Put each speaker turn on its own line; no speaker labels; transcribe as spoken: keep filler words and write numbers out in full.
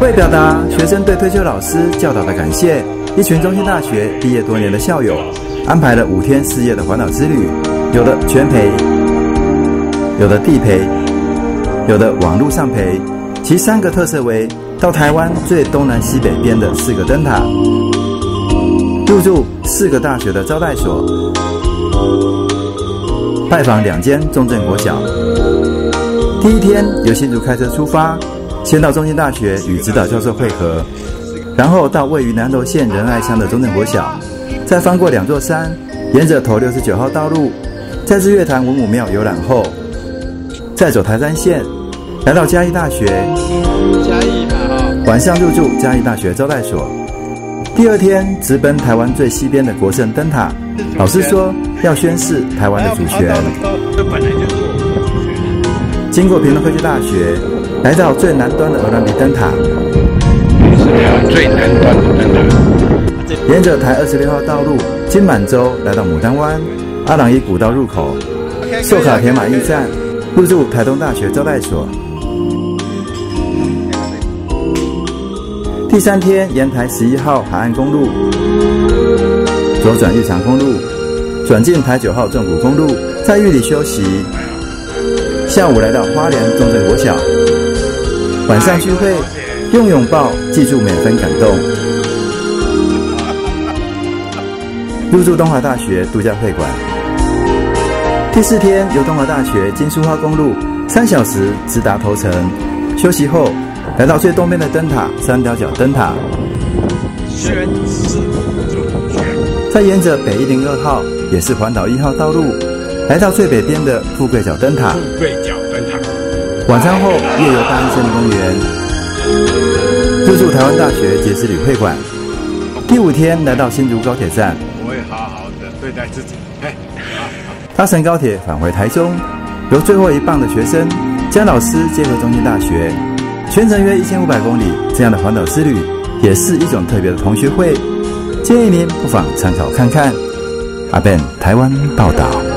为表达学生对退休老师教导的感谢，一群中兴大学毕业多年的校友安排了五天四夜的环岛之旅，有的全陪，有的地陪，有的网路上陪。其三个特色为：到台湾最东南西北边的四个灯塔，入住四个大学的招待所，拜访两间中正国小。第一天由新竹开车出发，先到中兴大学与指导教授会合，然后到位于南投县仁爱乡的中正国小，再翻过两座山，沿着头六十九号道路，在日月潭文武庙游览后，再走台山线，来到嘉义大学，嘉义嘛，晚上入住嘉义大学招待所。第二天直奔台湾最西边的国圣灯塔，老师说要宣示台湾的主权。经过屏东科技大学，来到最南端的鹅銮鼻灯塔，
是台湾最南端的灯塔。
沿着台二十六号道路金满洲来到牡丹湾阿朗伊古道入口，寿卡铁马驿站，入住台东大学招待所。第三天沿台十一号海岸公路左转玉长公路，转进台九号纵谷公路，在玉里休息。下午来到花莲中正国小，晚上聚会，用拥抱记住每分感动。入住东华大学度假会馆。第四天由东华大学经苏花公路三小时直达头城，休息后来到最东边的灯塔三貂角灯塔，
宣示主权。
再沿着北一零二号也是环岛一号道路，来到最北边的富贵角灯塔。
富贵角灯塔。
晚餐后夜游大安森林公园，入住台湾大学杰斯旅会馆。第五天来到新竹高铁站，
我会好好的对待自己。嘿，
搭乘高铁返回台中，由最后一棒的学生将老师接回中兴大学，全程约一千五百公里。这样的环岛之旅也是一种特别的同学会，建议您不妨参考看看。阿Ben台湾报道。